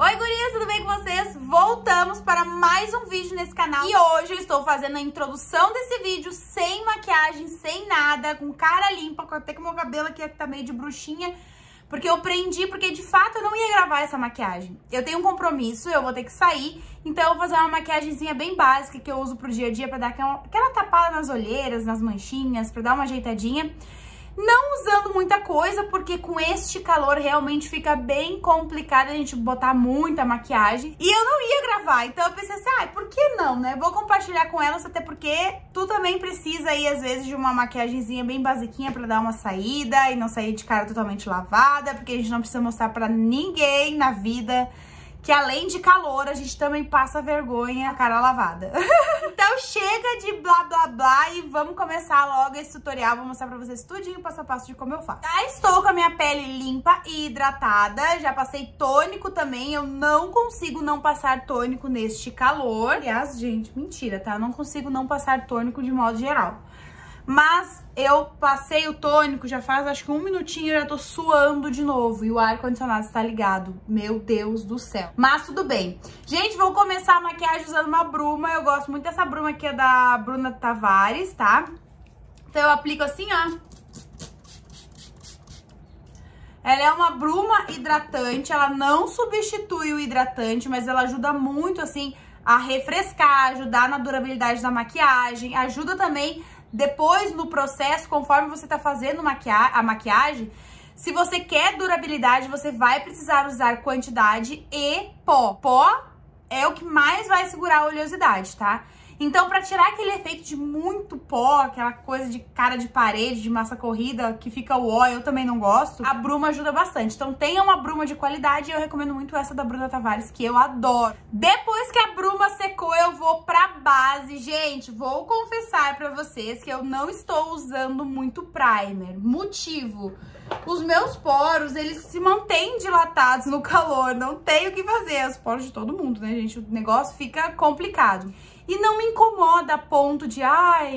Oi, gurias, tudo bem com vocês? Voltamos para mais um vídeo nesse canal. E hoje eu estou fazendo a introdução desse vídeo sem maquiagem, sem nada, com cara limpa, até com o meu cabelo aqui que tá meio de bruxinha, porque eu prendi, porque de fato eu não ia gravar essa maquiagem. Eu tenho um compromisso, eu vou ter que sair, então eu vou fazer uma maquiagemzinha bem básica que eu uso pro dia a dia pra dar aquela tapada nas olheiras, nas manchinhas, pra dar uma ajeitadinha. Não usando muita coisa, porque com este calor realmente fica bem complicado a gente botar muita maquiagem. E eu não ia gravar, então eu pensei assim, por que não, né? Vou compartilhar com elas, até porque tu também precisa aí, às vezes, de uma maquiagemzinha bem basiquinha pra dar uma saída e não sair de cara totalmente lavada, porque a gente não precisa mostrar pra ninguém na vida que além de calor, a gente também passa vergonha a cara lavada. Então chega de blá blá blá e vamos começar logo esse tutorial. Vou mostrar pra vocês tudinho, passo a passo de como eu faço. Já estou com a minha pele limpa e hidratada, já passei tônico também. Eu não consigo não passar tônico neste calor. Aliás, gente, mentira, tá? Eu não consigo não passar tônico de modo geral. Mas eu passei o tônico, já faz acho que um minutinho, eu já tô suando de novo. E o ar-condicionado está ligado. Meu Deus do céu. Mas tudo bem. Gente, vou começar a maquiagem usando uma bruma. Eu gosto muito dessa bruma aqui, é da Bruna Tavares, tá? Então eu aplico assim, ó. Ela é uma bruma hidratante, ela não substitui o hidratante, mas ela ajuda muito, assim, a refrescar, ajudar na durabilidade da maquiagem, ajuda também depois no processo, conforme você tá fazendo a maquiagem, se você quer durabilidade, você vai precisar usar quantidade e pó. Pó é o que mais vai segurar a oleosidade, tá? Então, pra tirar aquele efeito de muito pó, aquela coisa de cara de parede, de massa corrida, que fica o ó, eu também não gosto, a bruma ajuda bastante. Então, tenha uma bruma de qualidade e eu recomendo muito essa da Bruna Tavares, que eu adoro. Depois que a bruma secou, eu vou pra base. Gente, vou confessar pra vocês que eu não estou usando muito primer. Motivo: os meus poros, eles se mantêm dilatados no calor, não tem o que fazer. Os poros de todo mundo, né, gente? O negócio fica complicado. E não me incomoda a ponto de,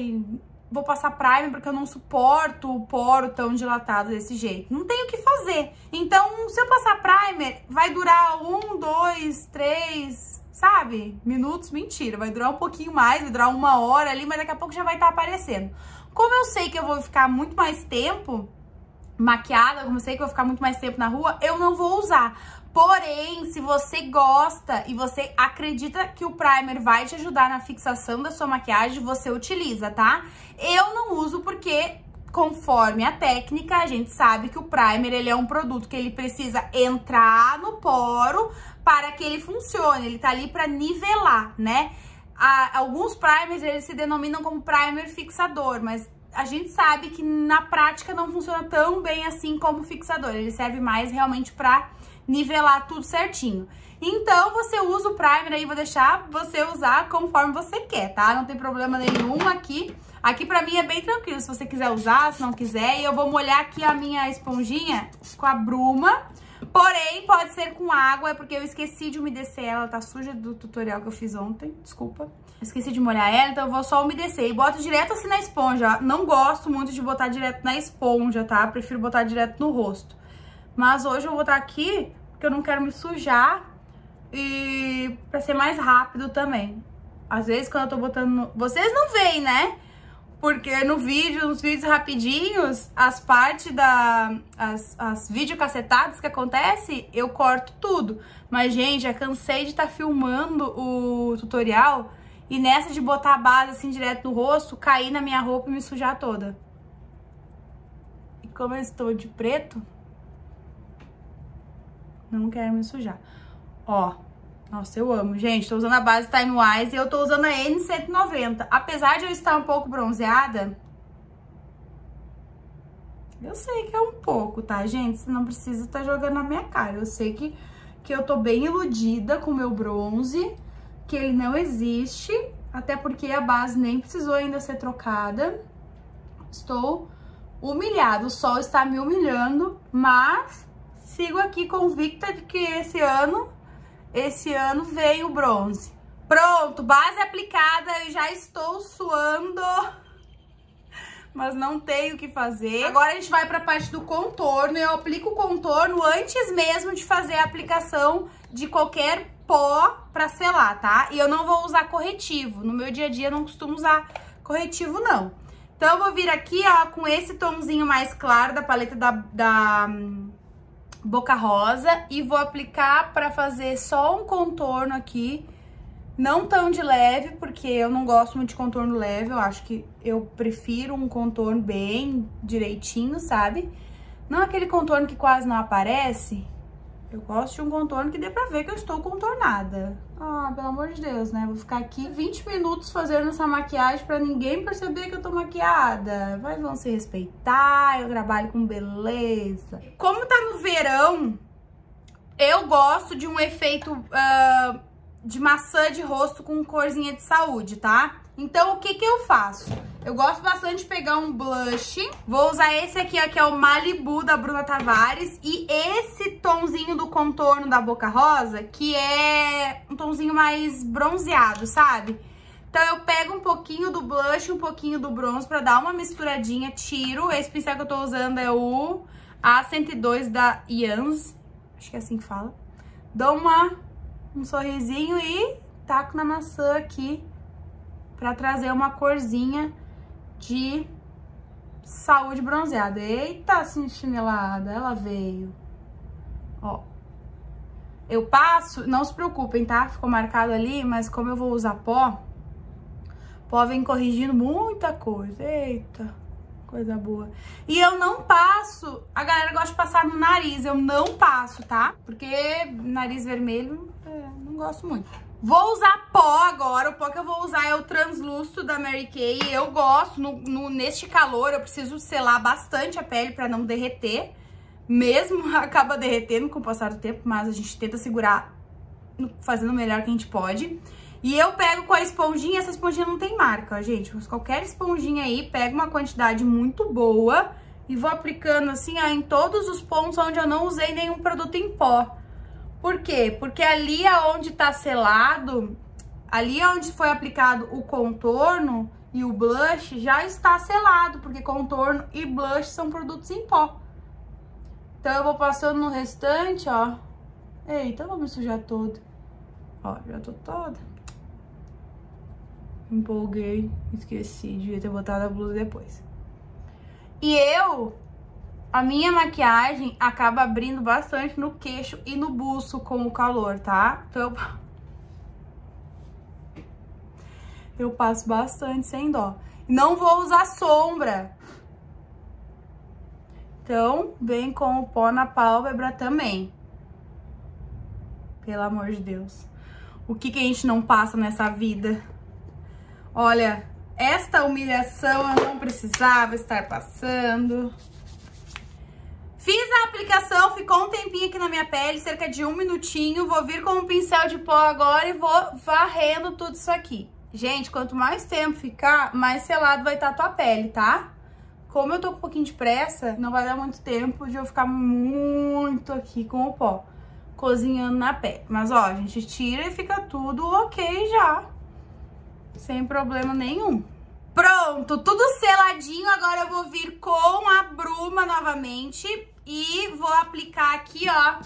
vou passar primer porque eu não suporto o poro tão dilatado desse jeito. Não tenho o que fazer. Então, se eu passar primer, vai durar 1, 2, 3, sabe? Minutos, mentira. Vai durar um pouquinho mais, vai durar 1 hora ali, mas daqui a pouco já vai estar aparecendo. Como eu sei que eu vou ficar muito mais tempo maquiada, como eu sei que eu vou ficar muito mais tempo na rua, eu não vou usar. Porém, se você gosta e você acredita que o primer vai te ajudar na fixação da sua maquiagem, você utiliza, tá? Eu não uso porque, conforme a técnica, a gente sabe que o primer, ele é um produto que ele precisa entrar no poro para que ele funcione. Ele tá ali para nivelar, né? Alguns primers, eles se denominam como primer fixador, mas a gente sabe que na prática não funciona tão bem assim como fixador. Ele serve mais realmente pra nivelar tudo certinho. Então, você usa o primer aí, vou deixar você usar conforme você quer, tá? Não tem problema nenhum aqui. Aqui pra mim é bem tranquilo, se você quiser usar, se não quiser. E eu vou molhar aqui a minha esponjinha com a bruma. Porém, pode ser com água, é porque eu esqueci de umedecer ela, tá suja do tutorial que eu fiz ontem, desculpa. Esqueci de molhar ela, então eu vou só umedecer. E boto direto assim na esponja, ó. Não gosto muito de botar direto na esponja, tá? Prefiro botar direto no rosto. Mas hoje eu vou botar aqui, porque eu não quero me sujar e pra ser mais rápido também. Às vezes quando eu tô botando... Vocês não veem, né? Porque no vídeo, nos vídeos rapidinhos, as partes as videocassetadas que acontece, eu corto tudo. Mas, gente, já cansei de estar filmando o tutorial e nessa de botar a base assim direto no rosto, cair na minha roupa e me sujar toda. E como eu estou de preto, não quero me sujar. Ó, nossa, eu amo. Gente, tô usando a base Time Wise e eu tô usando a N190. Apesar de eu estar um pouco bronzeada, eu sei que é um pouco, tá, gente? Você não precisa estar jogando na minha cara. Eu sei que eu tô bem iludida com o meu bronze, que ele não existe, até porque a base nem precisou ainda ser trocada. Estou humilhada, o sol está me humilhando, mas sigo aqui convicta de que esse ano veio o bronze. Pronto, base aplicada, eu já estou suando. mas não tenho o que fazer. Agora a gente vai pra parte do contorno. Eu aplico o contorno antes mesmo de fazer a aplicação de qualquer pó pra selar, tá? E eu não vou usar corretivo. No meu dia a dia eu não costumo usar corretivo, não. Então eu vou vir aqui, ó, com esse tomzinho mais claro da paleta da Boca Rosa e vou aplicar pra fazer só um contorno aqui. Não tão de leve, porque eu não gosto muito de contorno leve. Eu acho que eu prefiro um contorno bem direitinho, sabe? Não aquele contorno que quase não aparece. Eu gosto de um contorno que dê pra ver que eu estou contornada. Ah, pelo amor de Deus, né? Vou ficar aqui 20 minutos fazendo essa maquiagem pra ninguém perceber que eu tô maquiada. Mas vão se respeitar, eu trabalho com beleza. Como tá no verão, eu gosto de um efeito... de maçã de rosto com corzinha de saúde, tá? Então, o que que eu faço? Eu gosto bastante de pegar um blush. Vou usar esse aqui, ó, que é o Malibu da Bruna Tavares. E esse tonzinho do contorno da Boca Rosa, que é um tonzinho mais bronzeado, sabe? Então, eu pego um pouquinho do blush, um pouquinho do bronze pra dar uma misturadinha, tiro. Esse pincel que eu tô usando é o A102 da Yans. Acho que é assim que fala. Dou um sorrisinho e taco na maçã aqui pra trazer uma corzinha de saúde bronzeada. Eita, assim, chinelada, ela veio. Ó. Eu passo, não se preocupem, tá? Ficou marcado ali, mas como eu vou usar pó, pó vem corrigindo muita coisa. Eita, coisa boa. E eu não passo, a galera gosta de passar no nariz, eu não passo, tá? Porque nariz vermelho, não gosto muito. Vou usar pó agora, o pó que eu vou usar é o translúcido da Mary Kay. Eu gosto, neste calor eu preciso selar bastante a pele pra não derreter. Mesmo acaba derretendo com o passar do tempo, mas a gente tenta segurar fazendo o melhor que a gente pode. E eu pego com a esponjinha, essa esponjinha não tem marca, ó, gente. Qualquer esponjinha aí, pego uma quantidade muito boa e vou aplicando assim, ó, em todos os pontos onde eu não usei nenhum produto em pó. Por quê? Porque ali onde tá selado, ali onde foi aplicado o contorno e o blush, já está selado, porque contorno e blush são produtos em pó. Então eu vou passando no restante, ó. Eita, vou me sujar toda. Ó, já tô toda. Empolguei, esqueci, devia ter botado a blusa depois. E a minha maquiagem acaba abrindo bastante no queixo e no buço com o calor, tá? Então eu passo bastante sem dó. Não vou usar sombra. Então, vem com o pó na pálpebra também. Pelo amor de Deus. O que que a gente não passa nessa vida? Olha, esta humilhação eu não precisava estar passando. Fiz a aplicação, ficou um tempinho aqui na minha pele, cerca de 1 minutinho. Vou vir com um pincel de pó agora e vou varrendo tudo isso aqui. Gente, quanto mais tempo ficar, mais selado vai estar a tua pele, tá? Como eu tô com um pouquinho de pressa, não vai dar muito tempo de eu ficar muito aqui com o pó, cozinhando na pele. Mas, ó, a gente tira e fica tudo ok já, sem problema nenhum. Pronto, tudo seladinho. Agora eu vou vir com a bruma novamente e vou aplicar aqui, ó.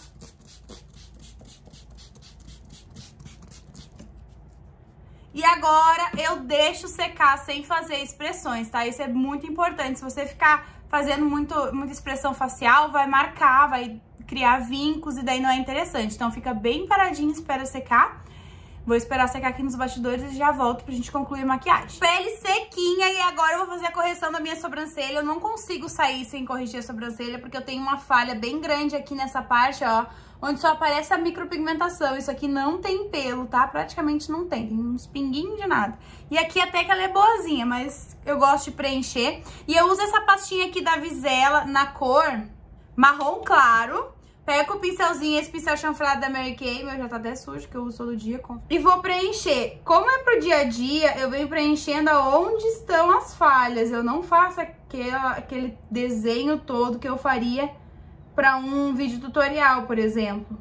E agora eu deixo secar sem fazer expressões, tá? Isso é muito importante. Se você ficar fazendo muita expressão facial, vai marcar, vai criar vincos e daí não é interessante. Então fica bem paradinho, espera secar. Vou esperar secar aqui nos bastidores e já volto pra gente concluir a maquiagem. Pele sequinha e agora eu vou fazer a correção da minha sobrancelha. Eu não consigo sair sem corrigir a sobrancelha porque eu tenho uma falha bem grande aqui nessa parte, ó, onde só aparece a micropigmentação. Isso aqui não tem pelo, tá? Praticamente não tem. Tem uns pinguinhos de nada. E aqui até que ela é boazinha, mas eu gosto de preencher. E eu uso essa pastinha aqui da Visela na cor marrom claro. Pego o pincelzinho, esse pincel chanfrado da Mary Kay, meu já tá até sujo, que eu uso todo dia. E vou preencher. Como é pro dia a dia, eu venho preenchendo aonde estão as falhas. Eu não faço aquele desenho todo que eu faria pra um vídeo tutorial, por exemplo.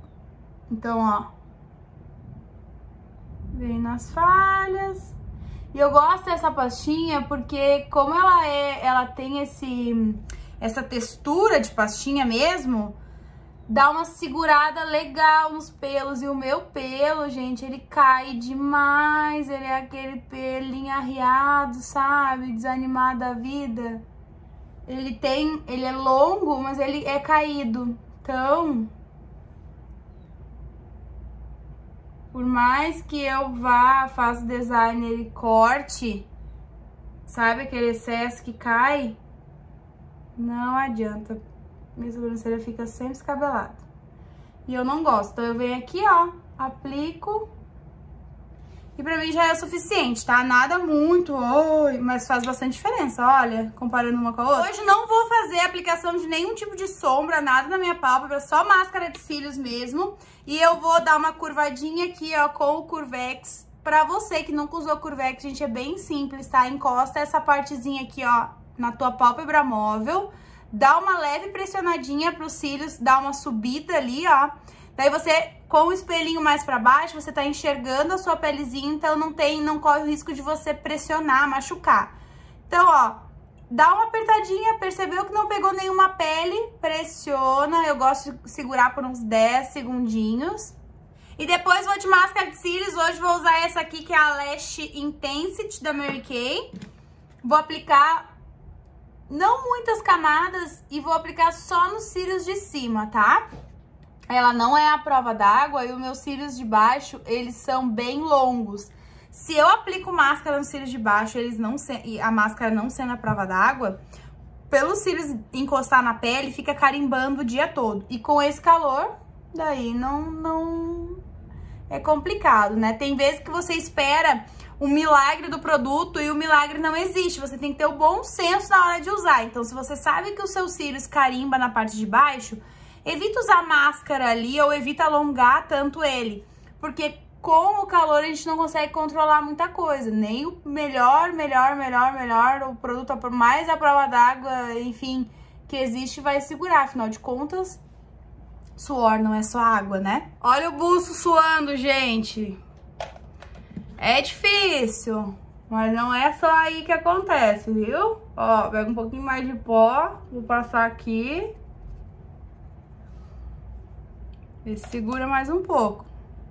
Então, ó. Vem nas falhas. E eu gosto dessa pastinha porque como ela tem essa textura de pastinha mesmo, dá uma segurada legal nos pelos. E o meu pelo, gente, ele cai demais. Ele é aquele pelinho arriado, sabe? Desanimado da vida. Ele é longo, mas ele é caído. Então, por mais que eu faça design e corte, sabe aquele excesso que cai? Não adianta. Minha sobrancelha fica sempre descabelada. E eu não gosto. Então eu venho aqui, ó, aplico. E pra mim já é o suficiente, tá? Nada muito, mas faz bastante diferença, olha, comparando uma com a outra. Hoje não vou fazer aplicação de nenhum tipo de sombra, nada na minha pálpebra, só máscara de cílios mesmo. E eu vou dar uma curvadinha aqui, ó, com o Curvex. Pra você que nunca usou Curvex, gente, é bem simples, tá? Encosta essa partezinha aqui, ó, na tua pálpebra móvel. Dá uma leve pressionadinha pros cílios, dá uma subida ali, ó. Daí você, com o espelhinho mais pra baixo, você tá enxergando a sua pelezinha, então não corre o risco de você pressionar, machucar. Então, ó, dá uma apertadinha, percebeu que não pegou nenhuma pele, pressiona. Eu gosto de segurar por uns 10 segundinhos. E depois vou de máscara de cílios. Hoje vou usar essa aqui, que é a Lash Intensity da Mary Kay. Vou aplicar não muitas camadas e vou aplicar só nos cílios de cima, tá? Ela não é a prova d'água e os meus cílios de baixo, eles são bem longos. Se eu aplico máscara nos cílios de baixo, e a máscara não sendo a prova d'água, pelos cílios encostar na pele, fica carimbando o dia todo. E com esse calor, daí não é complicado, né? Tem vezes que você espera o milagre do produto e o milagre não existe. Você tem que ter o bom senso na hora de usar. Então, se você sabe que os seus cílios carimba na parte de baixo, evita usar máscara ali ou evita alongar tanto ele. Porque com o calor a gente não consegue controlar muita coisa. Nem o melhor, o produto mais à prova d'água, enfim, que existe vai segurar. Afinal de contas, suor não é só água, né? Olha o buço suando, gente. É difícil, mas não é só aí que acontece, viu? Ó, pega um pouquinho mais de pó, vou passar aqui. E segura mais um pouco.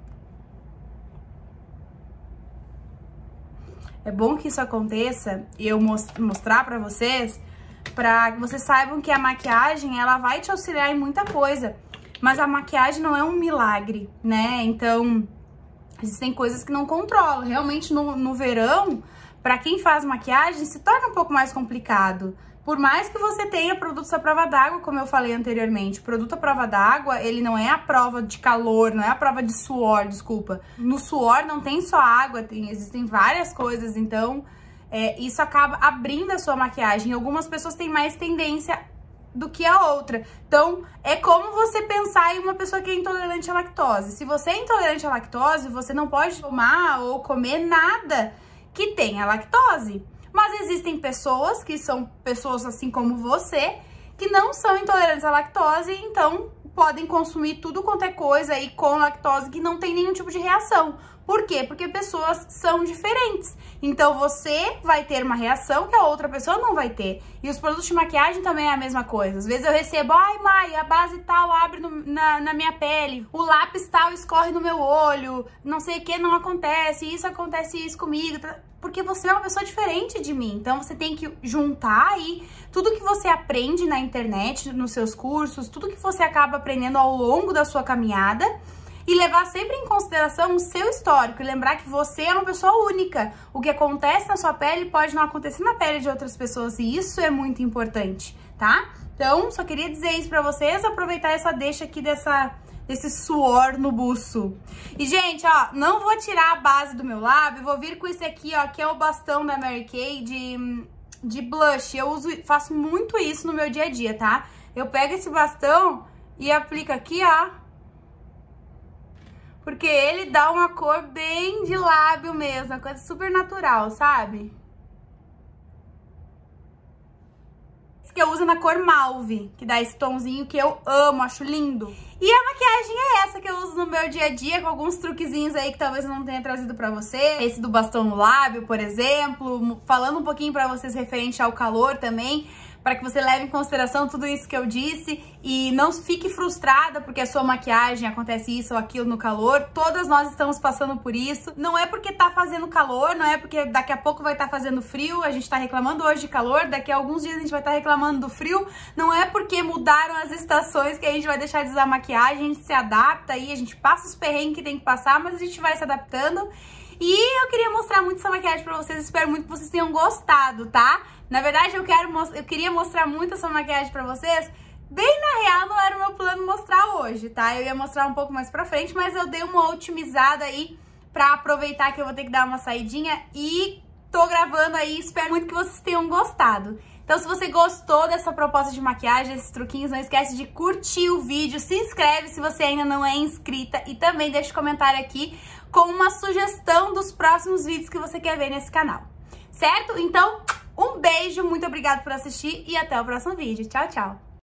É bom que isso aconteça e eu mostrar pra vocês, pra que vocês saibam que a maquiagem, ela vai te auxiliar em muita coisa. Mas a maquiagem não é um milagre, né? Então, existem coisas que não controlam. Realmente, no verão, pra quem faz maquiagem, se torna um pouco mais complicado. Por mais que você tenha produtos à prova d'água, como eu falei anteriormente, o produto à prova d'água, ele não é a prova de calor, não é a prova de suor, desculpa. No suor não tem só água, existem várias coisas, então isso acaba abrindo a sua maquiagem. Algumas pessoas têm mais tendência do que a outra. Então, é como você pensar em uma pessoa que é intolerante à lactose. Se você é intolerante à lactose, você não pode tomar ou comer nada que tenha lactose. Mas existem pessoas que são pessoas assim como você, que não são intolerantes à lactose, então podem consumir tudo quanto é coisa aí com lactose que não tem nenhum tipo de reação. Por quê? Porque pessoas são diferentes. Então você vai ter uma reação que a outra pessoa não vai ter. E os produtos de maquiagem também é a mesma coisa. Às vezes eu recebo, ai Mai, a base tal abre na minha pele, o lápis tal escorre no meu olho, não sei o que, não acontece isso comigo. Porque você é uma pessoa diferente de mim, então você tem que juntar aí tudo que você aprende na internet, nos seus cursos, tudo que você acaba aprendendo ao longo da sua caminhada e levar sempre em consideração o seu histórico e lembrar que você é uma pessoa única. O que acontece na sua pele pode não acontecer na pele de outras pessoas e isso é muito importante, tá? Então, só queria dizer isso pra vocês, aproveitar essa deixa aqui desse suor no buço. E, gente, ó, não vou tirar a base do meu lábio, vou vir com esse aqui, ó, que é o bastão da Mary Kay de blush. Eu faço muito isso no meu dia a dia, tá? Eu pego esse bastão e aplico aqui, ó, porque ele dá uma cor bem de lábio mesmo, uma coisa super natural, sabe? que eu uso na cor mauve, que dá esse tomzinho que eu amo, acho lindo. E a maquiagem é essa que eu uso no meu dia a dia, com alguns truquezinhos aí que talvez eu não tenha trazido pra você. Esse do bastão no lábio, por exemplo, falando um pouquinho pra vocês referente ao calor também, para que você leve em consideração tudo isso que eu disse e não fique frustrada porque a sua maquiagem acontece isso ou aquilo no calor. Todas nós estamos passando por isso. Não é porque tá fazendo calor, não é porque daqui a pouco vai estar fazendo frio, a gente tá reclamando hoje de calor, daqui a alguns dias a gente vai estar reclamando do frio. Não é porque mudaram as estações que a gente vai deixar de usar maquiagem, a gente se adapta aí, a gente passa os perrengues que tem que passar, mas a gente vai se adaptando. E eu queria mostrar muito essa maquiagem pra vocês, espero muito que vocês tenham gostado, tá? Na verdade, eu queria mostrar muito essa maquiagem pra vocês. Bem na real, não era o meu plano mostrar hoje, tá? Eu ia mostrar um pouco mais pra frente, mas eu dei uma otimizada aí pra aproveitar que eu vou ter que dar uma saidinha e tô gravando aí, espero muito que vocês tenham gostado. Então, se você gostou dessa proposta de maquiagem, desses truquinhos, não esquece de curtir o vídeo, se inscreve se você ainda não é inscrita e também deixa um comentário aqui com uma sugestão dos próximos vídeos que você quer ver nesse canal, certo? Então, um beijo, muito obrigada por assistir e até o próximo vídeo. Tchau, tchau!